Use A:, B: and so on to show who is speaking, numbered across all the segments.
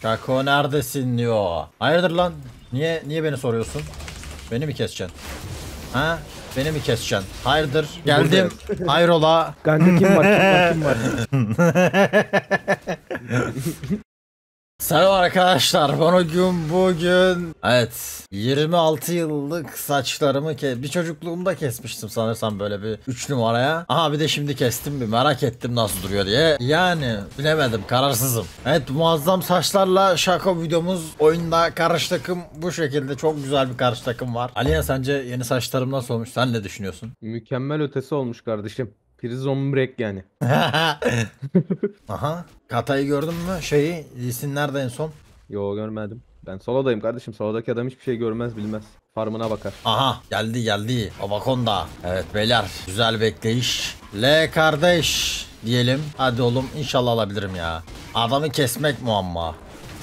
A: Kako neredesin diyor. Hayırdır lan? Niye beni soruyorsun? Beni mi keseceksin? Ha? Beni mi keseceksin? Hayırdır? Geldim. Hayrola?
B: Kanka kim var? Kim var?
A: Selam arkadaşlar. Bugün evet 26 yıllık saçlarımı bir çocukluğumda kesmiştim sanırsam böyle bir 3 numaraya. Aha bir de şimdi kestim, bir merak ettim nasıl duruyor diye. Yani bilemedim, kararsızım. Evet, muazzam saçlarla şaka videomuz. Oyunda karış takım bu şekilde, çok güzel bir karış takım var. Aliye, sence yeni saçlarım nasıl olmuş? Sen ne düşünüyorsun?
B: Mükemmel ötesi olmuş kardeşim. Prison Break yani.
A: Aha, Kata'yı gördün mü? Lee Sin nerede en son?
B: Yo, görmedim. Ben solodayım kardeşim. Solodaki adam hiçbir şey görmez bilmez. Farmına bakar.
A: Aha, geldi Avakonda. Evet beyler, güzel bekleyiş. L kardeş diyelim. Hadi oğlum, inşallah alabilirim ya. Adamı kesmek muamma.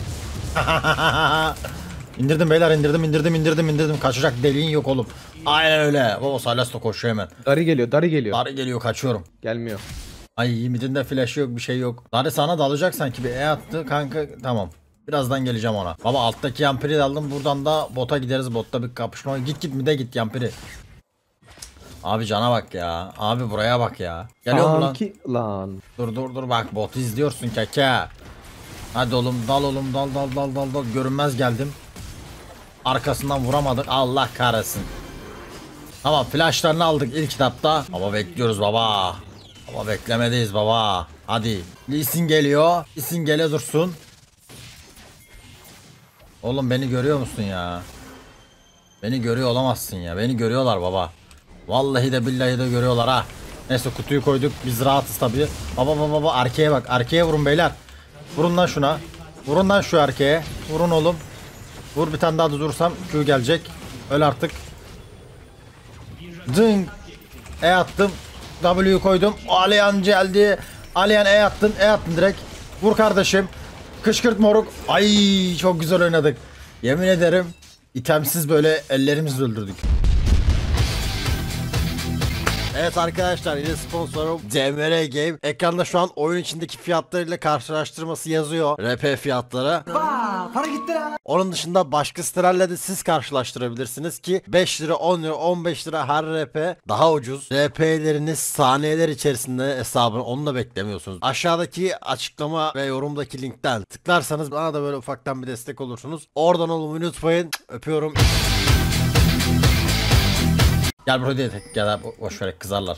A: İndirdim beyler, indirdim. Kaçacak deliğin yok oğlum. Aynen öyle. Baba Salas da koşuyor hemen.
B: Dari geliyor.
A: Darı geliyor, kaçıyorum.
B: Gelmiyor.
A: Ay, midinde flash yok, bir şey yok. Darı sana dalacak sanki, bir attı kanka, tamam. Birazdan geleceğim ona. Baba alttaki Yampiri de aldım, buradan da bota gideriz, botta bir kapışma. Git mide git Yampiri. Abi cana bak ya. Abi buraya bak ya. Geliyor mu lan?
B: Lan.
A: Dur bak, botu izliyorsun keke. Hadi oğlum, dal oğlum, dal. Görünmez geldim. Arkasından vuramadık, Allah kahretsin. Tamam, flashlarını aldık ilk kitapta. Ama bekliyoruz baba. Ama beklemedeyiz baba. Hadi. Lee Sin geliyor. Lee Sin gele dursun. Oğlum beni görüyor musun ya? Beni görüyor olamazsın ya. Beni görüyorlar baba. Vallahi de billahi de görüyorlar ha. Neyse, kutuyu koyduk. Biz rahatız tabii. Baba arkaya bak. Arkaya vurun beyler. Vurun lan şuna. Vurun lan şu erkeğe. Vurun oğlum. Vur, bir tane daha da durursam Q gelecek. Öl artık. Ding. E attım. W'yu koydum. Aliyan geldi. Aliyan E attın direkt. Vur kardeşim. Kışkırt moruk. Ay çok güzel oynadık. Yemin ederim itemsiz böyle ellerimizle öldürdük. Evet arkadaşlar, yine sponsorum DMR Game. Ekranda şu an oyun içindeki fiyatlarıyla karşılaştırması yazıyor. RP fiyatları. Para gitti lan. Onun dışında başka sitelerle de siz karşılaştırabilirsiniz ki 5 lira, 10 lira, 15 lira her RP daha ucuz. RP'leriniz saniyeler içerisinde hesabını, onu da beklemiyorsunuz. Aşağıdaki açıklama ve yorumdaki linkten tıklarsanız bana da böyle ufaktan bir destek olursunuz. Oradan olmayı unutmayın. Öpüyorum. Gel buraya diye gel, boş ver, kızarlar.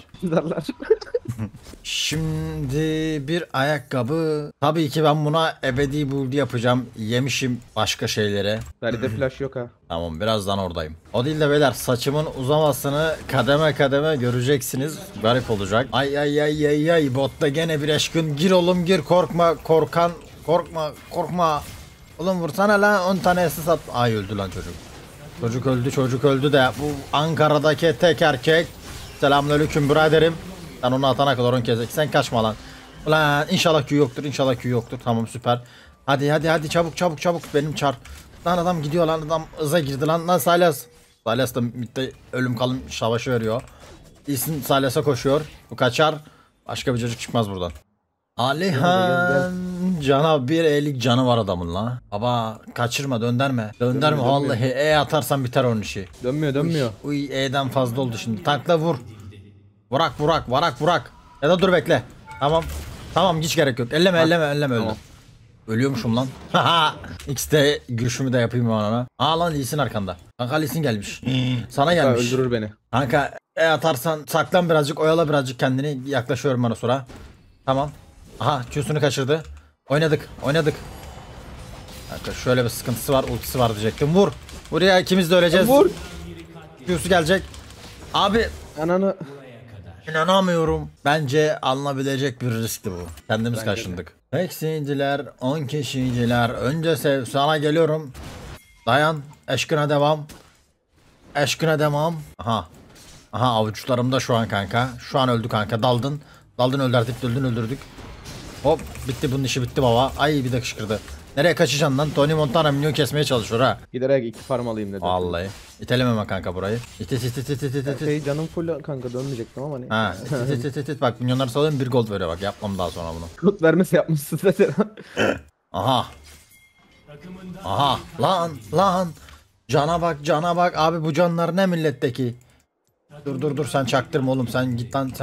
A: Şimdi bir ayakkabı. Tabii ki ben buna ebedi build yapacağım. Yemişim başka şeylere.
B: Daride flash yok ha.
A: Tamam, birazdan oradayım. O değil de beyler, saçımın uzamasını kademe göreceksiniz. Garip olacak. Ay botta gene bir aşkın. Gir oğlum gir, korkma korkan. Korkma. Oğlum vursana lan, 10 tane SS at. Ay öldü lan çocuk. Çocuk öldü de bu Ankara'daki tek erkek. Selamünaleyküm biraderim. Ben onu atana kadar 10 kez. Sen kaçma lan. Ulan inşallah Q yoktur. Tamam, süper. Hadi çabuk benim çar. Lan adam gidiyor lan, adam hıza girdi lan Silas. Silas da midde ölüm kalım savaşı veriyor. İsim Silas'a koşuyor. Bu kaçar. Başka bir çocuk çıkmaz buradan. Alihan cana, bir elik canı var adamın la. Baba kaçırma, döndürme vallahi E atarsan biter onun işi.
B: Dönmüyor.
A: Uy E'den fazla oldu şimdi. Tankla vur. Vurak. Ya da dur bekle. Tamam hiç gerek yok. Elleme öldü. Ölüyormuşum lan. X'de gülüşümü de yapayım ona. Lan Lee Sin arkanda. Kanka Lee Sin gelmiş. Sana gelmiş.
B: Öldürür beni.
A: Kanka E atarsan saklan birazcık, oyala birazcık kendini. Yaklaşıyorum bana sonra. Tamam. Aha Q'sunu kaçırdı. Oynadık. Kanka şöyle bir sıkıntısı var, ultisi var diyecektim. Vur ya, ikimiz de öleceğiz.
B: Vur.
A: Q'su gelecek. Abi
B: Ananı.
A: İnanamıyorum. Bence alınabilecek bir riskti bu. Kendimiz kaşındık. Eksinciler, 10 kişiciler. Önce sev, sana geliyorum. Dayan. Eşkine devam. Aha avuçlarımda şu an kanka. Şu an öldü kanka. Daldın öldürdük. Hop bitti, bunun işi bitti baba. Ay bir de kışkırdı. Nereye kaçacaksın lan? Tony Montana minyon kesmeye çalışıyor ha.
B: Giderek 2 farm alayım dedim.
A: Vallahi. İtelim hemen kanka burayı. İt.
B: Canım full kanka, dönmeyecektim ama ne.
A: Ha. İt. Bak minyonları salıyorum, 1 gold veriyor bak. Yapmam daha sonra bunu.
B: Kod vermesi yapmışsın zaten.
A: Aha. Aha lan. Cana bak cana bak abi, bu canlar ne milletteki. Dur sen çaktırma oğlum, sen git lan.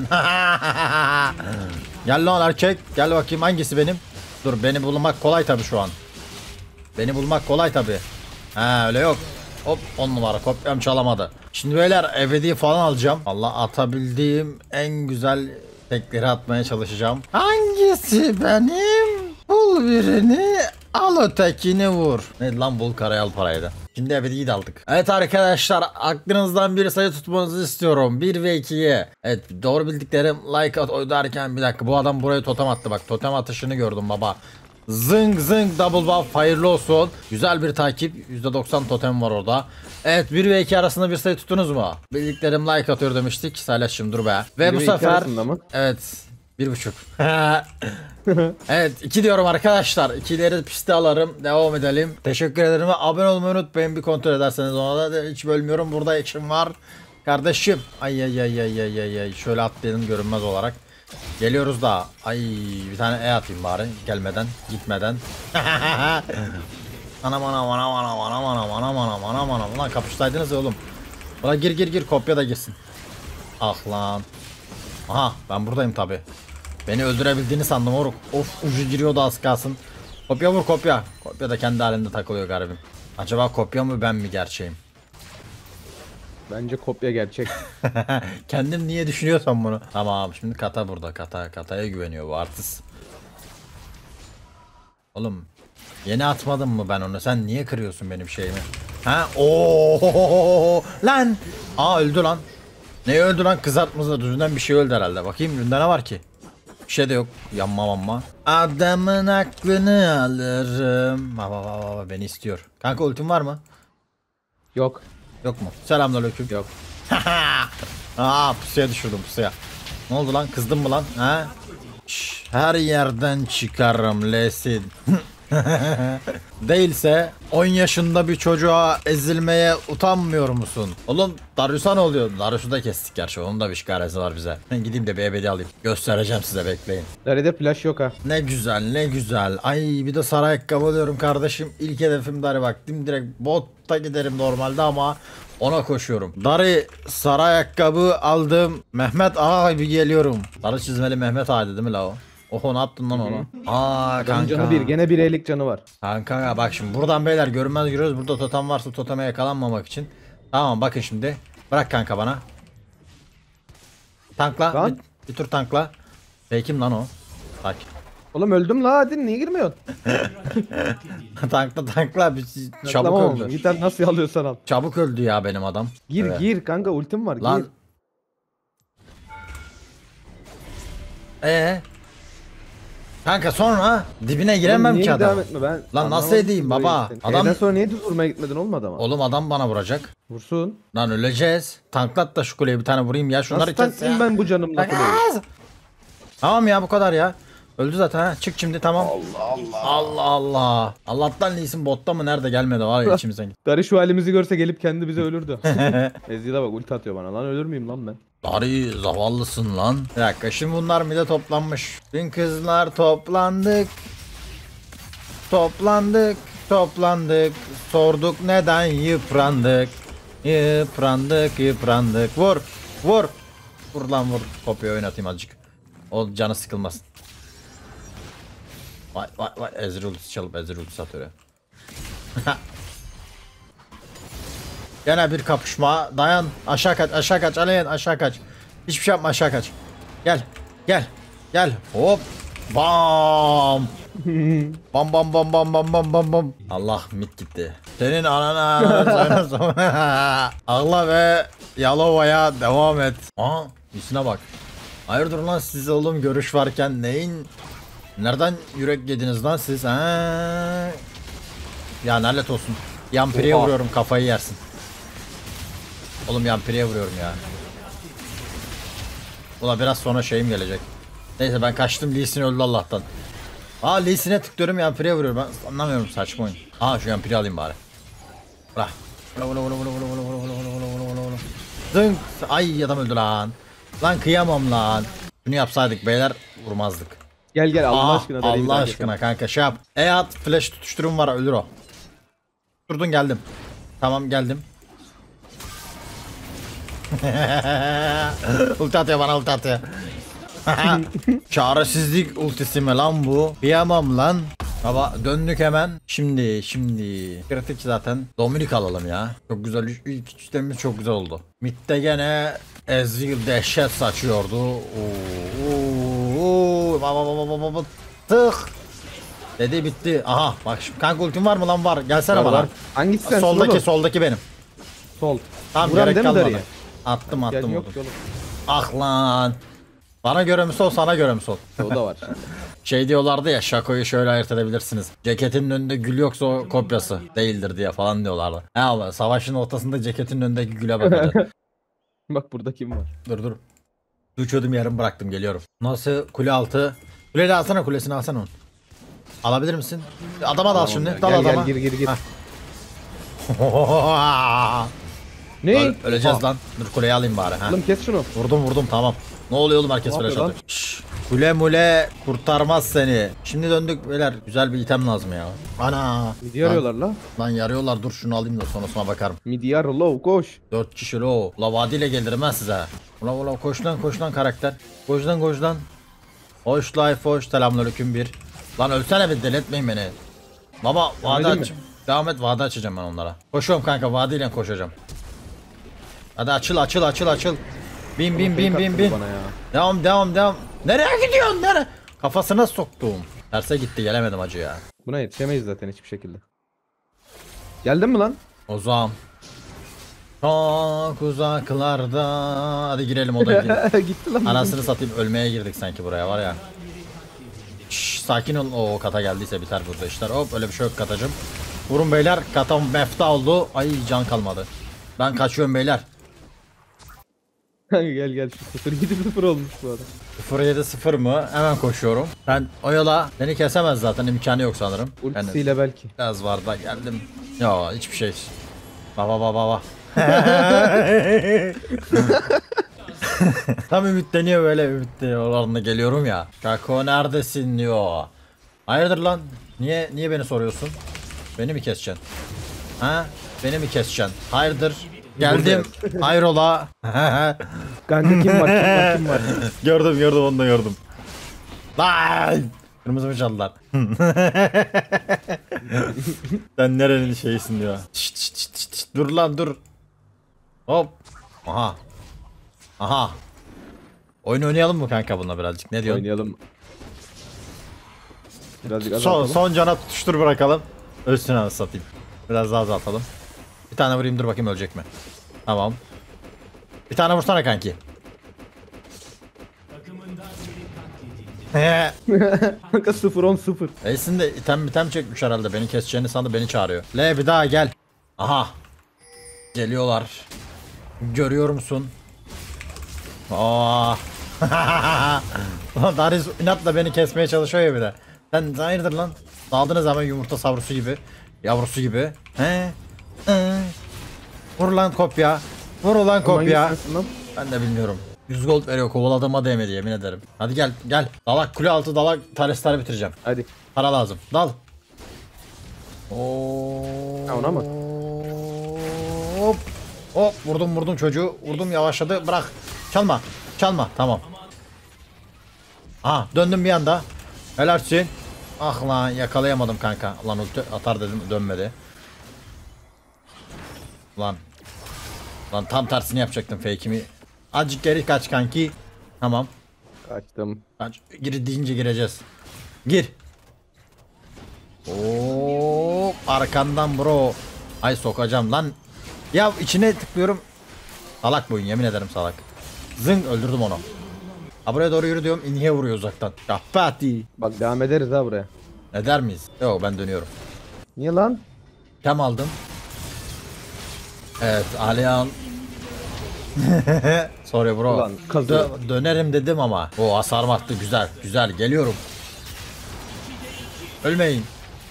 A: Gel lan erkek, gel bakayım hangisi benim. Dur, beni bulmak kolay tabi şu an. Beni bulmak kolay tabi. Ha öyle yok. Hop 10 numara, kopyam çalamadı. Şimdi beyler ebedi falan alacağım. Allah, atabildiğim en güzel tekleri atmaya çalışacağım. Hangisi benim? Bul birini, al ötekini vur. Ne lan, bul karayı al paraydı. Şimdi ebediyi de aldık. Evet arkadaşlar, aklınızdan bir sayı tutmanızı istiyorum. 1 ve 2'ye. Evet, doğru bildiklerim like at derken bir dakika, bu adam buraya totem attı bak. Totem atışını gördüm baba. Zıng double buff, hayırlı olsun. Güzel bir takip. %90 totem var orada. Evet, 1 ve 2 arasında bir sayı tuttunuz mu? Bildiklerim like atıyor demiştik. Salih'cim dur be. Ve bu sefer evet 1.5. Evet 2 diyorum arkadaşlar. 2'leri piste alırım. Devam edelim. Teşekkür ederim ve abone olmayı unutmayın. Bir kontrol ederseniz, ona da hiç bölmüyorum. Burada action var. Kardeşim. Ay. Şöyle atlayalım görünmez olarak. Geliyoruz da. Ay, bir tane atayım bari. Gelmeden, gitmeden. Anam. Ulan kapışsaydınız ya oğlum. Buna gir kopya da girsin. Ah lan. Aha, ben buradayım tabi. Beni öldürebildiğini sandım oruk. Of, ucu giriyordu az kalsın. Kopya vur kopya. Kopya da kendi halinde takılıyor garibim. Acaba kopya mı, ben mi gerçeğim?
B: Bence kopya gerçek.
A: Kendim niye düşünüyorsam bunu. Tamam, şimdi kata burada. Kataya güveniyor bu artist. Oğlum yeni atmadım mı ben onu? Sen niye kırıyorsun benim şeyimi? Ha? Oo lan. Aa, öldü lan. Ne öldü lan? Kızartmazda düzünden bir şey öldü herhalde. Bakayım bunda ne var ki? Bir şey de yok. Yanma. Adamın aklını alırım. Baba beni istiyor. Kanka ultim var mı?
B: Yok.
A: Yok mu? Selamünaleyküm.
B: Yok.
A: Aa, pusuya düşürdüm pusuya. Ne oldu lan? Kızdın mı lan? Ha? Şş, her yerden çıkarım lesin. Değilse 10 yaşında bir çocuğa ezilmeye utanmıyor musun? Oğlum Darius'a ne oluyor? Darius'u da kestik gerçi. Onun da bir şikaresi var bize. Ben gideyim de bir ebedi alayım. Göstereceğim size, bekleyin.
B: Nerede flash yok ha.
A: Ne güzel. Ay, bir de sarı ayakkabı alıyorum kardeşim. İlk hedefim Dari bak. Direkt botta giderim normalde ama ona koşuyorum. Dari, sarı ayakkabı aldım. Mehmet Ağa bir geliyorum. Sarı çizmeli Mehmet Ağa değil mi la o? Oho, ne yaptın lan onu? Aa kanka.
B: Canı bir, gene bir elik canı var.
A: Kanka bak şimdi buradan beyler görünmez giriyoruz. Burada totem varsa toteme yakalanmamak için. Tamam, bakın şimdi. Bırak kanka bana. Tankla. Bir tur tankla. Kim lan o? Bak.
B: Oğlum öldüm la, hadi niye girmiyorsun?
A: tankla. Çabuk
B: tamam,
A: öldü.
B: git lan, nasıl alıyorsan al.
A: Çabuk öldü ya benim adam.
B: Gir kanka, ultim var,
A: lan.
B: Gir.
A: Kanka sonra dibine giremem ki adam. Lan nasıl edeyim baba?
B: Adam sonra niye düz vurmaya gitmedin, olmadı ama.
A: Oğlum adam bana vuracak.
B: Vursun.
A: Lan öleceğiz. Tanklat da şu kuleye bir tane vurayım ya. Şunları
B: nasıl tanklayayım ben bu canımla kuleyi?
A: Tamam ya, bu kadar ya. Öldü zaten ha. Çık şimdi, tamam. Allah. Allah'tan Lee'sin botta mı nerede, gelmedi var ya içimizden.
B: Dari şu halimizi görse gelip kendi bize ölürdü. Ezgi'de bak, ulti atıyor bana lan, ölür müyüm lan ben?
A: Dari zavallısın lan. Bir dakika, şimdi bunlar mide toplanmış. Dün kızlar toplandık. Sorduk neden yıprandık. Yıprandık. Vur. Vur lan vur. Kopya oynatayım azıcık. O canı sıkılmasın. Vay. Ezreal ultisi çalıp Ezreal ultisi atıyor ya. Gene bir kapışma. Dayan. Aşağı kaç. Aleyn aşağı kaç. Hiçbir şey yapma, aşağı kaç. Gel. Hop. Bam. Bam. Allah, mit gitti. Senin anana. Ağla ve Yalova'ya devam et. Aa, üstüne bak. Hayırdır lan siz oğlum, görüş varken nereden yürek yediniz lan siz? Ya lanet olsun. Yampiri'ye vuruyorum, kafayı yersin. Oğlum Yampiri'ye vuruyorum ya. Ula biraz sonra şeyim gelecek. Neyse ben kaçtım, Lee Sin öldü Allah'tan. Lee Sin'e tıklıyorum, Yampiri'ye vuruyorum. Ben anlamıyorum, saçma oyun. Şu Yampiri'yi alayım bari. Bırak. Zınk. Ay, adam öldü lan. Lan kıyamam lan. Bunu yapsaydık beyler, vurmazdık.
B: Gel gel Allah
A: Aa,
B: aşkına. da
A: Allah aşkına kanka şey yap. At flash tutuşturum var ölür o. Durdun geldim. Tamam geldim. Ulti atıyor bana ulti atıyor. Çaresizlik ultisi mi lan bu? Kıyamam lan. Baba döndük hemen. Şimdi. Kritik zaten. Dominik alalım ya. Çok güzel. İlk üçlerimiz çok güzel oldu. Mid'de gene Ezreal dehşet saçıyordu. Baba. Tık. Dedi bitti. Aha bak şimdi kanka ultim var mı lan var. Gelsene bana.
B: Var. Hangisi sensin oğlum?
A: Soldaki benim.
B: Sol.
A: Tamam
B: Vuran
A: gerek
B: değil mi
A: kalmadı.
B: darıya?
A: Attım
B: Yani yok
A: vurdum.
B: oğlum.
A: Ah lan. Bana göre mi sol sana göre mi sol?
B: O da var.
A: Şey diyorlardı ya Şako'yu şöyle ayırt edebilirsiniz. Ceketinin önünde gül yoksa o kopyası değildir diye falan diyorlardı. He ama savaşın ortasında ceketin önündeki güle bakacaksın.
B: Bak burada kim var?
A: dur. Uçuyordum yarım bıraktım geliyorum. Nasıl kule altı? Kuleyi alsana kulesini alsana onu. Alabilir misin? Adama dal şimdi. Dal
B: Gel
A: adama.
B: gel gir.
A: Heh.
B: Ne?
A: Öleceğiz lan. Dur kuleyi alayım bari. Ha.
B: Oğlum kes şunu.
A: Vurdum tamam. Ne oluyor oğlum herkes
B: Ne
A: flash
B: yapıyor
A: atıyor. Şşş. Kule mule kurtarmaz seni. Şimdi döndük beyler. Güzel bir item lazım ya. Ana.
B: Midi arıyorlar la.
A: Lan yarıyorlar dur şunu alayım da sonrasına bakarım.
B: Midi ar low koş.
A: 4 kişi lo. La vadiyle gelirim ben size. Ula koş lan karakter. Koş lan. Hoş life hoş. Selamünaleyküm bir. Lan ölsene bir deletmeyin beni. Baba vadi
B: edeyim
A: aç. Devam et vadi açacağım ben onlara. Koşuyorum kanka vadiyle koşacağım. Hadi açıl. Bin.
B: Bana ya.
A: Devam. Nereye gidiyorsun? Kafasına soktum. Terse gitti gelemedim acı ya.
B: Buna yetişemeyiz zaten hiçbir şekilde. Geldin mi lan?
A: Ozan. Çok uzaklarda. Hadi girelim odaya.
B: Gitti lan.
A: Anasını satayım ölmeye girdik sanki buraya var ya. Şşş, sakin ol. O kata geldiyse biter burada işler. Hop öyle bir şey yok katacım. Vurun beyler. Kata mefta oldu. Ay can kalmadı. Ben kaçıyorum beyler.
B: Gel şu 0-7-0 olmuş bu arada.
A: 0-7-0 mı? Hemen koşuyorum. Ben oyala. Beni kesemez zaten imkanı yok sanırım.
B: Ultisiyle belki.
A: Biraz var da geldim. Ya hiçbir şey. Baba. Tam ümitleniyor böyle ümitleniyorlarına geliyorum ya. Kako neredesin diyor. Hayırdır lan? Niye beni soruyorsun? Beni mi keseceksin? Ha? Beni mi keseceksin? Hayırdır? Geldim. Hayrola.
B: Kanka kim var?
A: gördüm onu da gördüm. Lan! Kırmızı mı çaldılar? Sen nerenin şeysin diyor. Şşt. Dur lan dur. Hop. Aha. Oyun oynayalım mı kanka bununla birazcık? Ne diyorsun?
B: Oynayalım. Birazcık azaltalım.
A: Son cana tutuştur bırakalım. Ölsün anasını satayım. Biraz daha azaltalım. Bir tane vurayım dur bakayım ölecek mi? Tamam. Bir tane vursana kanki.
B: Kanka 0-10-0.
A: Eysin de item çekmiş herhalde. Beni keseceğini sandı beni çağırıyor. Le bir daha gel. Aha. Geliyorlar. Görüyor musun? Aa. Darius inatla beni kesmeye çalışıyor ya bir de. Sen hayırdır lan? Daldığınız zaman yumurta savrusu gibi. Yavrusu gibi. He? Vur lan kopya. Vur ulan kopya.
B: Hangisi lan?
A: Ben de bilmiyorum. 100 gold veriyor kovaladığıma değmedi yemin ederim. Hadi gel. Dalak kule altı dalak taresleri bitireceğim.
B: Hadi.
A: Para lazım. Dal. Oo.
B: Ha, ona mı?
A: Hop vurdum çocuğu. Vurdum yavaşladı. Bırak. Çalma. Tamam. Aha döndüm bir anda. Helalsin. Ah lan yakalayamadım kanka. Lan ulti atar dedim dönmedi. Lan tam tersini yapacaktım fake'imi. Azıcık geri kaç kanki. Tamam.
B: Kaçtım.
A: Gir deyince gireceğiz. Gir. Oo, arkandan bro. Ay sokacağım lan. Ya içine tıklıyorum. Salak bu oyun yemin ederim salak. Zing öldürdüm onu. Ha buraya doğru yürü diyorum. İniye vuruyor uzaktan. Kapati.
B: Bak devam ederiz ha buraya.
A: Eder miyiz? Yok ben dönüyorum.
B: Niye lan?
A: Kem aldım. Evet Alihan. Sorry bro.
B: Ulan, kazı.
A: Dönerim dedim ama. O hasar arttı güzel geliyorum. Ölmeyin.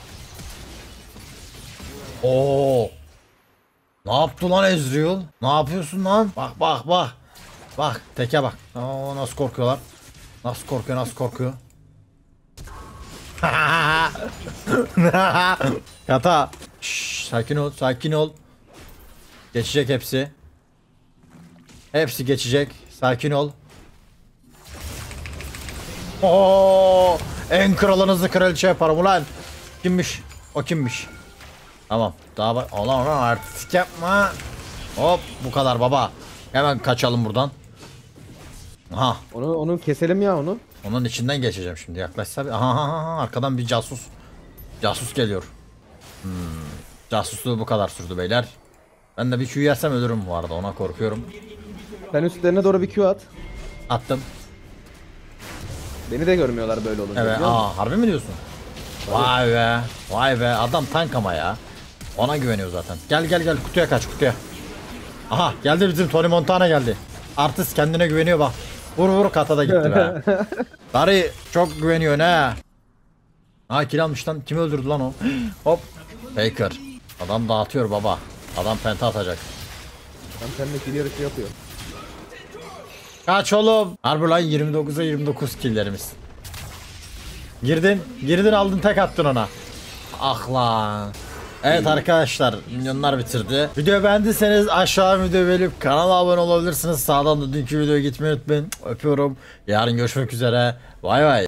A: Oo. Ne yaptı lan Ezreal? Ne yapıyorsun lan? Bak. Bak teke bak. Oo, nasıl korkuyorlar. Nasıl korkuyor. Kata. Şşş, sakin ol, sakin ol. Geçecek hepsi. Hepsi geçecek. Sakin ol. Oo, en kralınızı kraliçe yaparım ulan. Kimmiş? O kimmiş? Tamam. Daha bak. Ulan artistik yapma. Hop, bu kadar baba. Hemen kaçalım buradan. Aha.
B: Onu keselim ya onu.
A: Onun içinden geçeceğim şimdi. Yaklaşsa bir. Aha, aha, arkadan bir casus. Casus geliyor. Casusluğu bu kadar sürdü beyler. Ben de bir Q yersem ölürüm bu arada. Ona korkuyorum.
B: Sen üstlerine doğru bir Q at.
A: Attım.
B: Beni de görmüyorlar böyle olunca.
A: Evet.
B: biliyor musun?
A: Harbi mi diyorsun? Vay be. Vay be. Adam tank ama ya. Ona güveniyor zaten. Gel gel gel. Kutuya kaç, kutuya. Aha geldi bizim Tony Montana geldi. Artist kendine güveniyor bak. Vur vur, kata da gitti be. Dari çok güveniyor ne? Ha, kill almış lan. Kim öldürdü lan o? Hop. Faker. Adam dağıtıyor baba. Adam penta atacak.
B: Tam seninle kill yarışı yapıyor.
A: Kaç oğlum. Harbi lan, 29'a 29 killlerimiz. Girdin. Girdin, aldın, tek attın ona. Ah lan. Evet arkadaşlar, milyonlar bitirdi. Videoyu beğendiyseniz aşağı videoyu beğenip kanala abone olabilirsiniz. Sağdan da dünkü videoya gitmeyi unutmayın. Öpüyorum. Yarın görüşmek üzere. Bay bay.